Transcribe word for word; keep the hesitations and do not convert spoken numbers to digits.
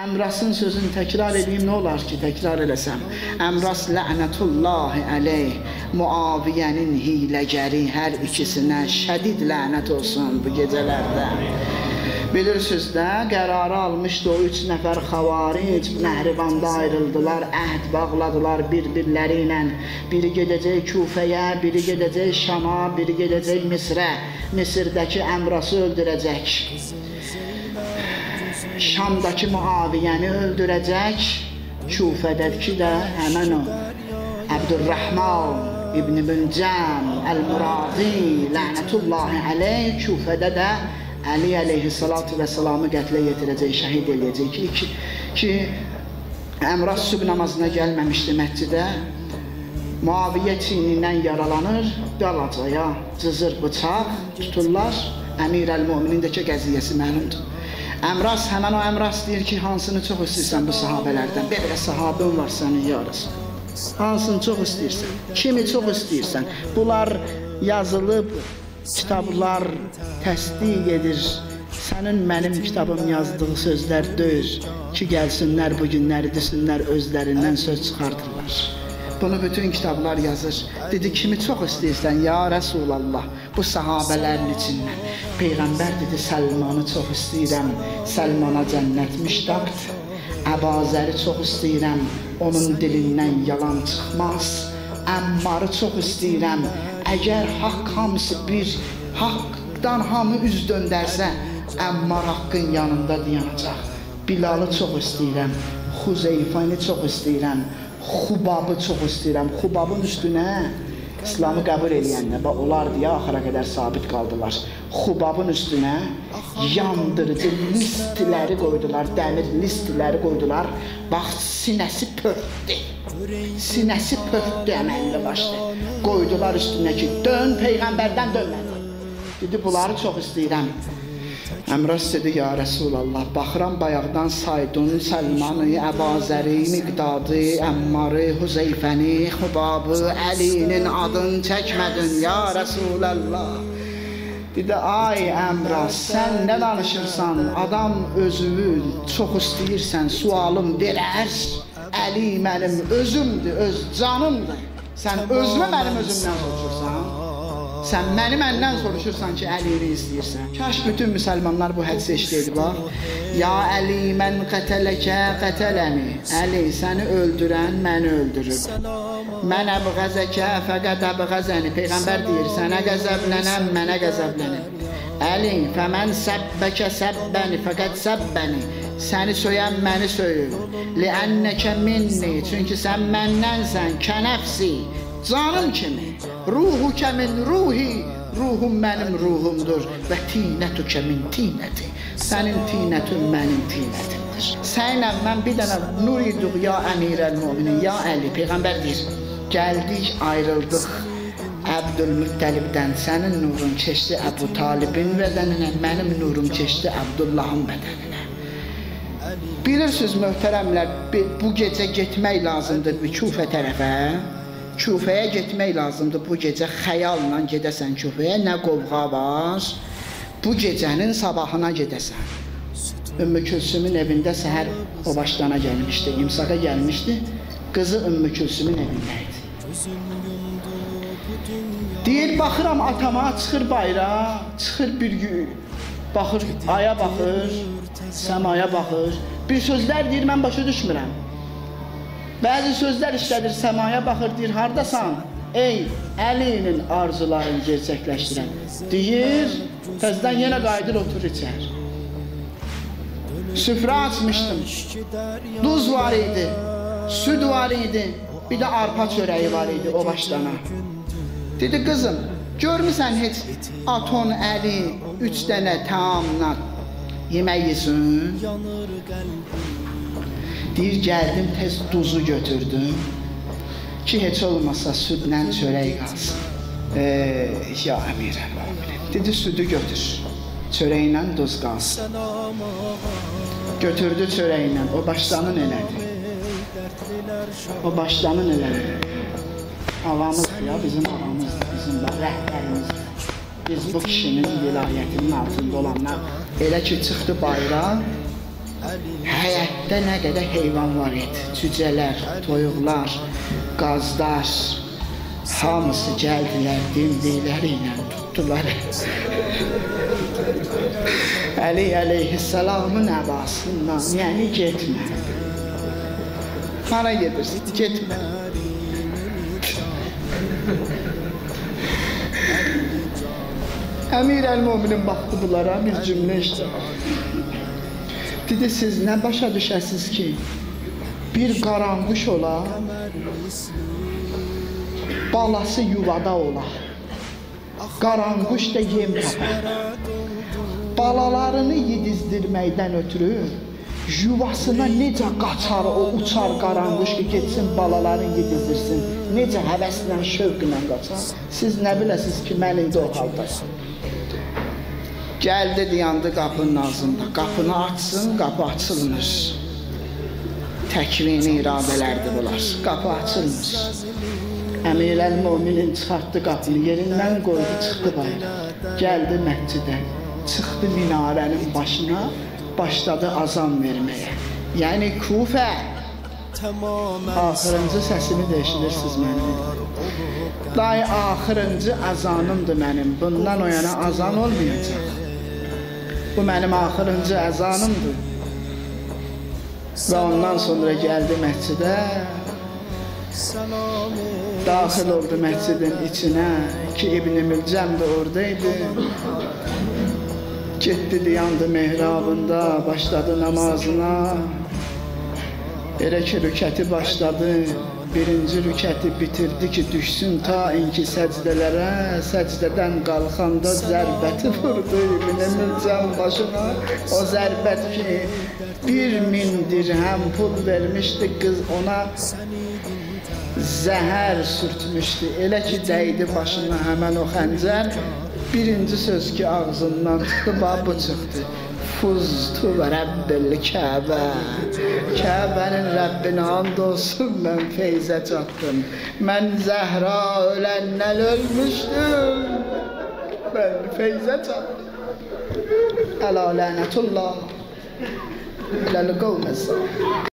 Əmrasın sözünü təkrar edeyim, nə olar ki, təkrar eləsəm. Əmras lənətullahi əleyh, Muaviyənin hiləgəri, hər ikisinə şədid lənət olsun bu gecələrdə. Bilirsiniz də, qərarı almışdı o üç nəfər xavaric, Nəhrivanda ayrıldılar, əhd bağladılar bir-birləri ilə. Biri gedəcək Küfəyə, biri gedəcək Şama, biri gedəcək Misrə. Misirdəki Əmrası öldürəcək. Şamdakı Muaviyəni öldürəcək. Küfədəki də həmən o Əbdülrəhman İbn Müncəm Əl-Muradi lənətullahi əleyh Küfədə də Əli əleyhissalatu və salamı qətlə yetirəcək, şəhid eləyəcək ki, ki, ki Əmras sübh namazına gəlməmişdi məscidə, Muaviyyə çiynindən yaralanır, dalacaya cızır bıçaq tuturlar, Əmir əl-Möminindəki qəziyyəsi məlumdur. Əmras, həmən o Əmras deyir ki, hansını çox istəyirsən bu sahabələrdən, belə sahabın var sənin yarısı, hansını çox istəyirsən, kimi çox istəyirsən, bunlar yazılıb, kitablar təsdiq edir, sənin mənim kitabım yazdığı sözlər deyir ki, gəlsinlər bu günləri desinlər, özlərindən söz çıxardırlar. Bunu bütün kitablar yazır. Dedi, kimi çox istəyirsən, ya Rəsulallah, bu sahabələrin içindən. Peyğəmbər dedi, Səlmanı çox istəyirəm, Səlmana cənnət müştaqdır. Əbazəri çox istəyirəm, onun dilindən yalan çıxmaz. Əmmarı çox istəyirəm, əgər haqq hamısı bir, haqqdan hamı üz döndərsə, Əmmar haqqın yanında dayanacaq. Bilalı çox istəyirəm, Xuzeyfəni çox istəyirəm, Xubabı çox istəyirəm. Xubabın üstünə İslamı qəbul eləyənlər, onlar deyə axıra qədər sabit qaldılar. Xubabın üstünə yandırıcı listləri qoydular, dəmir listləri qoydular. Bax, sinəsi pörtdü. Sinəsi pörtdü əməlli başlı. Qoydular üstünə ki, dön, Peyğəmbərdən dönmədi. Dedi, bunları çox istəyirəm. Əmras dedi, ya Rəsulallah, baxıram bayaqdan saydın, Səlmanı, Əbazəri, Miqdadı, Əmmarı, Huzeyfəni, Xubabı, Əlinin adını çəkmədin, ya Rəsulallah. Dedi, ay Əmras, sən nə danışırsan, adam özünü çox istəyirsən, sualım verər. Əli mənim özümdür, öz canımdır. Sən özünə mənim özümdən soruşursan. Sən məni məndən soruşursan ki, Əlini istəyirsən. Kaş bütün müsəlmanlar bu hədisi eşləydi, bax. Ya Əli, mən qətələkə qətələmi. Əli, səni öldürən məni öldürüb. Mən əbğəzəkə fəqət əbğəzəni. Peyğəmbər deyir, sənə qəzəblənəm, mənə qəzəblənəm. Əli, fəmən səbbəkə səbbəni, fəqət səbbəni. Səni söyən məni söyür. Liənnəkə minni, çünki sən məndənsən, kənəfsi. Canım kimi, ruhu kəmin ruhi, ruhum mənim ruhumdur və tinətü kəmin tinəti, sənin tinətün mənim tinətimdir. Sənlə mən bir dənə nur iduq, ya Əmir əl-Möminin, ya Əli, Peyğəmbər deyir, gəldik, ayrıldıq Əbdülmüttəlibdən, sənin nurun keçdi Əbu Talibin bədəninə, mənim nurum keçdi Abdullahın bədəninə. Bilirsiniz, möhtərəmlər, bu gecə getmək lazımdır bir Küfə tərəfə. Küfəyə getmək lazımdır, bu gecə xəyalla gedəsən Küfəyə, nə qovğa var, bu gecənin sabahına gedəsən. Ümmü Külsümün evində səhər o başdana gəlmişdi, imsaqa gəlmişdi, qızı Ümmü Külsümün evindəydi. Deyir, baxıram atama, çıxır bayra, çıxır bir gün, baxır, aya baxır, səmaya baxır, bir sözlər deyir, mən başa düşmürəm. Bəzi sözlər işlədir, səmaya baxır, deyir, haradasan? Ey, Əlinin arzularını gerçəkləşdirən. Deyir, təzdən yenə qayıdır, otur içər. Süfrə açmışdım, duz var idi, süd var idi, bir də arpa çörəyi var idi o başdana. Dedi, qızım, görmüsən heç Aton Əli üç dənə tamamla yemək yesin? Deyir, gəldim, tez duzu götürdüm ki, heç olmasa südlə çörək qalsın. Eee, ya Əmir əl-Möminin. Dedi, südü götür, çörəklə duz qalsın. Götürdü çörəklə, o başlanın elədi. O başlanın elədi. Avamızdır ya, bizim avamızdır, bizim rəhbərimizdir. Biz bu kişinin vilayətinin altında olanlar elə ki, çıxdı bayrağa, həyətdə nə qədər heyvan var idi. Cücələr, toyuqlar, qazlar, hamısı gəldilər, dimdikləri ilə tutdular. Əli əleyhissalamın əbasından, yəni getmə. Hara gedirsin? Getmə. Əmir əl-Müminin baxdı bunlara, bir cümlə işte. Dedi, siz nə başa düşəsiniz ki, bir qaranquş ola, balası yuvada ola, qaranquş da yem tapar. Balalarını yedizdirməkdən ötürü, yuvasına necə qaçar, o uçar qaranquş ki, getsin balalarını yedizdirsin, necə həvəslə, şövqlə qaçar. Siz nə biləsiniz ki, mən indi o haldayım. Gəldi, dayandı qapının ağzında. Qapını açsın, qapı açılmır. Təkvini iradələrdir bunlar. Qapı açılmır. Əmir əl-Müminin çıxartdı qapını, yerindən qoydu, çıxdı bayra. Gəldi məscidə, çıxdı minarənin başına, başladı azan verməyə. Yəni Kufə, axırıncı səsimi də eşidirsiniz mənim. Day axırıncı azanımdır mənim, bundan o yana azan olmayacaq. Bu mənim axırıncı əzanımdır. Və ondan sonra gəldi məscidə, daxil oldu məscidin içinə ki, İbn-i Mülcəm də oradaydı. Getdi, dayandı mehrabında, başladı namazına. Elə ki, rükəti başladı. Birinci rükəti bitirdi ki, düşsün ta inki səcdələrə, səcdədən qalxanda zərbəti vurdu İbn-i Mülcəm başına. O zərbət ki, bir min dirhəm pul vermişdi, qız ona zəhər sürtmüşdü. Elə ki, dəydi başına həmən o xəncər, birinci söz ki, ağzından çıxdı, bu çıxdı. Fuztu və Rəbbil Kəbə, Kəbənin Rəbbinə and olsun, mən feyzə çatdım. Mən Zəhra öləndən ölmüşdüm, mən feyzə çatdım. Əla lənətullah, eləl qovməzəm.